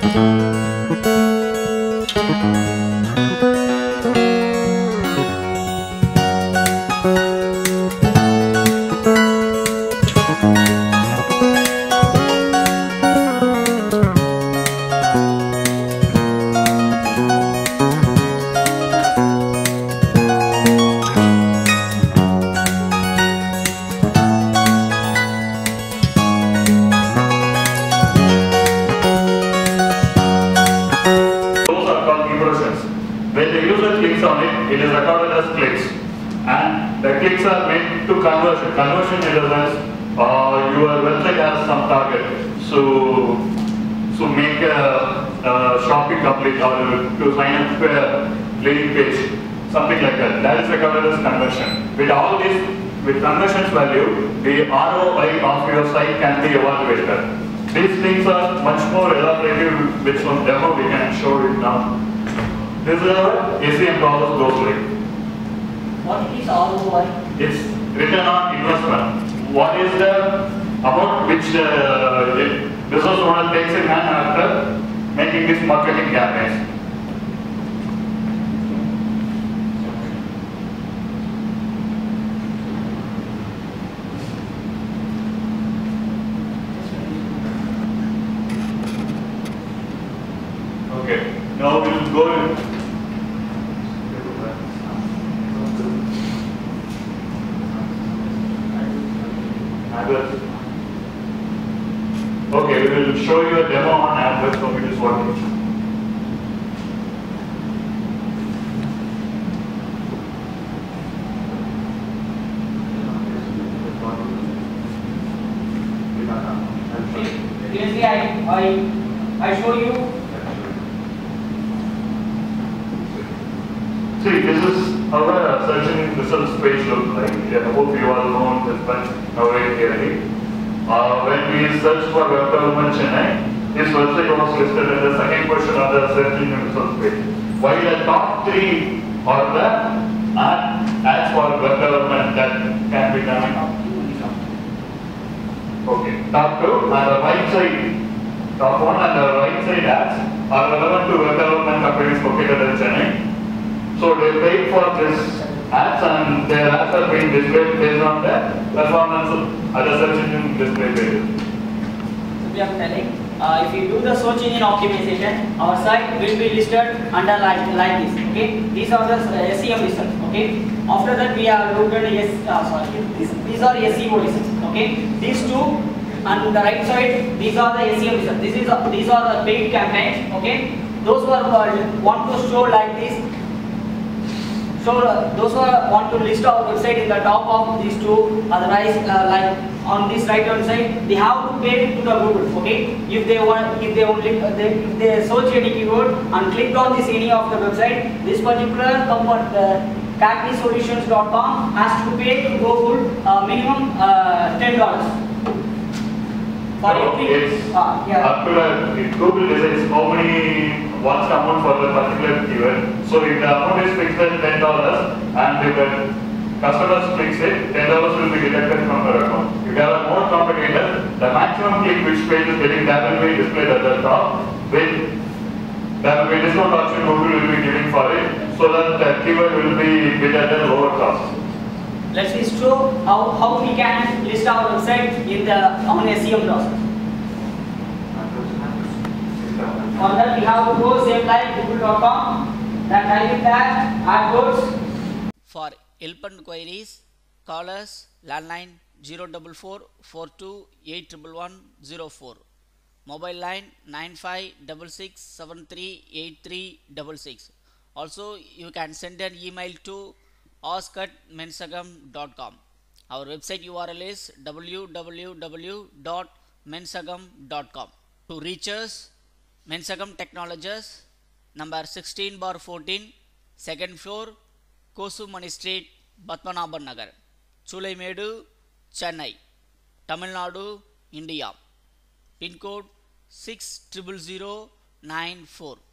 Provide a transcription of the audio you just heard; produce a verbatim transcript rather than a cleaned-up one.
Conversion in the sense, uh, your website has some target, so so make a, a shopping complete or to sign up to a landing page, something like that. That is recorded as conversion. With all this, with conversions value, the R O I of your site can be evaluated. These things are much more elaborative, which on demo we can show it now. This is our S E M process goes like. What is R O I? It's return on investment. What is the amount which uh, business owner takes in hand after making this marketing campaigns? Okay, now we will go in. Okay, we will show you a demo on AdWords, so it is working. Previously, I, I, I show you. See, this is how a search engine results page looks like. Yeah, I hope you all know this, but now very clearly. Uh, when we search for web development Chennai, this website was listed in the second position of the search engine results page. While the top three are the ad, ads for web development that can be done. Okay, top two and the right side, top one and the right side ads are relevant to web development companies located in Chennai. So they paid for this ads and their ads are being displayed based on the performance of other search engine display pages. So we are telling, uh, if you do the search engine optimization, our site will be listed under like, like this. Okay, these are the uh, S E M results. Okay, after that we are looked at yes, uh, sorry, these, these are S E O results. Okay, these two, and the right side, these are the S E M results. This is a, these are the paid campaigns. Okay, those who are uh, want to show like this. So uh, those who want to list our website in the top of these two, otherwise uh, like on this right hand side, they have to pay to the Google. Okay, if they want, if they only uh, they, if they search any keyword and click on this any of the website, this particular company, uh, Cacti Solutions dot com has to pay to Google uh, minimum uh, ten dollars. For every, it's uh, yeah. up to the Google decides how many what's the amount for the particular keyword. So if the amount is fixed at ten dollars and if the customers clicks it, ten dollars will be deducted from their account. If you have more competitors, the maximum click which page is getting that will be displayed at the top with there will be discount option Google will be giving for it, so that the keyword will be bid at a lower cost. Let's just show how, how we can list our website in the on S E M process. For that we have to go same like google dot com, then type in that AdWords. For help and queries, call us landline zero four four four two eight one one zero four. Mobile line nine five six six seven three eight three six six. Also, you can send an email to ask at mensagam dot com. Our website U R L is w w w dot mensagam dot com. To reach us, MenSagam Technologies, number sixteen bar fourteen, second floor, Kosu Mani Street, Padmanaban Nagar, Choolaimedu, Chennai, Tamilnadu, India. Pin code six zero zero zero nine four.